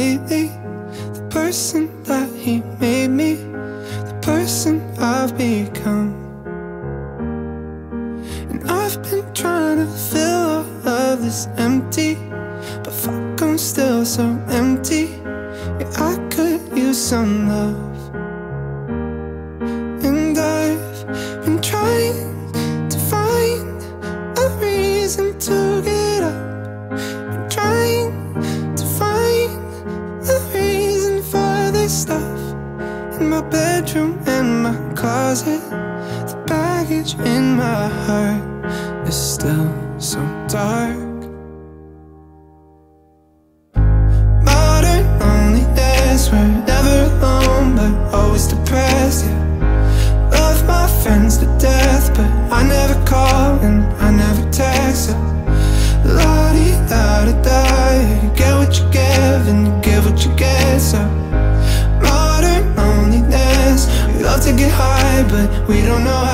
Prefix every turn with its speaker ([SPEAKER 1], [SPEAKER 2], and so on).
[SPEAKER 1] lately. The person that he made me, the person I've become. And I've been trying to fill all of this empty, but fuck, I'm still so empty. Yeah, I could use some love. And I've been trying to find a reason to get up. Been trying to find a reason for this stuff. In my bedroom and my closet, the baggage in my heart is still so dark. Modern loneliness, we're never alone but always depressed, yeah. Love my friends to death, but I never call and I never text, yeah. La-di-da-da-da, you get what you give and you give what you get, so modern loneliness, we love to get high but we don't know